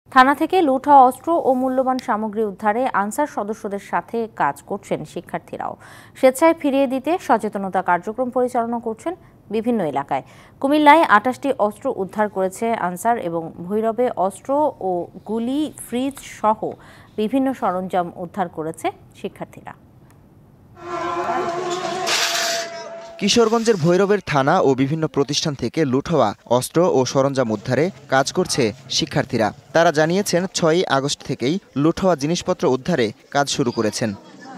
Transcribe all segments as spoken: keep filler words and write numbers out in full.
থানা থেকে লুট হওয়া অস্ত্র ও মূল্যবান সামগ্রী উদ্ধারে আনসার সদস্যদের সাথে কাজ করছেন শিক্ষার্থীরাও। স্বেচ্ছায় ফিরিয়ে দিতে সচেতনতা কার্যক্রম পরিচালনা করছেন বিভিন্ন এলাকায়। কুমিল্লায় আটাশটি অস্ত্র উদ্ধার করেছে আনসার এবং ভৈরবে অস্ত্র ও গুলি, ফ্রিজ সহ বিভিন্ন সরঞ্জাম উদ্ধার করেছে শিক্ষার্থীরা। কিশোরগঞ্জের ভৈরবের থানা ও বিভিন্ন প্রতিষ্ঠান থেকে লুট হওয়া অস্ত্র ও সরঞ্জাম উদ্ধারে কাজ করছে শিক্ষার্থীরা। তারা জানিয়েছেন ছয়ই আগস্ট থেকেই লুট হওয়া জিনিসপত্র উদ্ধারে কাজ শুরু করেছেন।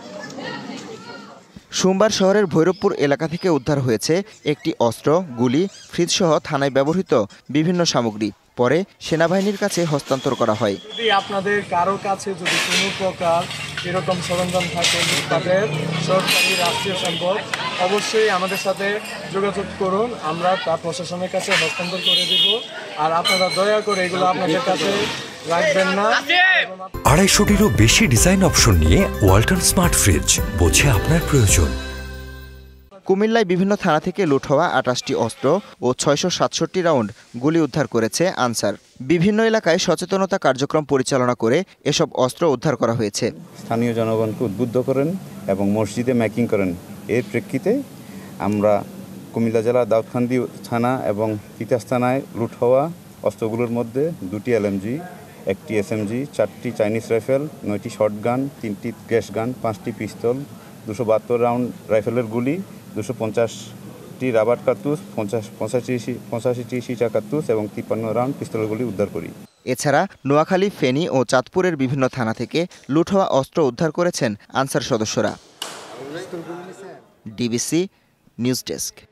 সোমবার শহরের ভৈরবপুর এলাকা থেকে উদ্ধার হয়েছে একটি অস্ত্র, গুলি, ফ্রিজসহ থানায় ব্যবহৃত বিভিন্ন সামগ্রী। পরে সেনাবাহিনীর কাছে হস্তান্তর করা হয়। যদি আপনাদের কারো কাছে যদি কোনো প্রকার এরকম সরঞ্জাম থাকে তাদের সরকারি রাষ্ট্রীয় সম্পদ, অবশ্যই আমাদের সাথে যোগাযোগ করুন, আমরা তা প্রশাসনের কাছে হস্তান্তর করে দেব। আর আপনারা দয়া করে এগুলো আপনাদের কাছে রাখবেন না। আড়াইশোটিরও বেশি ডিজাইন অপশন নিয়ে ওয়ালটন স্মার্ট ফ্রিজ, বোঝে আপনার প্রয়োজন। কুমিল্লায় বিভিন্ন থানা থেকে লুট হওয়া আটাশটি অস্ত্র ও ছয়শো সাতষট্টি রাউন্ড গুলি উদ্ধার করেছে আনসার। বিভিন্ন এলাকায় সচেতনতা কার্যক্রম পরিচালনা করে এসব অস্ত্র উদ্ধার করা হয়েছে। স্থানীয় জনগণকে উদ্বুদ্ধ করেন এবং মসজিদে ম্যাকিং করেন। এর প্রেক্ষিতে আমরা কুমিল্লা জেলা দাউদকান্দি থানা এবং তিতাস থানায় লুট হওয়া অস্ত্রগুলোর মধ্যে দুটি এলএমজি, একটি এসএমজি, চারটি চাইনিজ রাইফেল, নয়টি শর্টগান, তিনটি গ্যাস গান, পাঁচটি পিস্তল, দুশো বাহাত্তর রাউন্ড রাইফেলের গুলি, দুশো পঞ্চাশটি রাবার কার্তুজ, পঞ্চাশ পঁচাশি পঁচাশিটি সীসা কার্তুজ এবং তিপ্পান্ন রাউন্ড পিস্তলের গুলি উদ্ধার করি। এছাড়া নোয়াখালী, ফেনী ও চাঁদপুরের বিভিন্ন থানা থেকে লুট হওয়া অস্ত্র উদ্ধার করেছেন আনসার সদস্যরা। DBC news desk.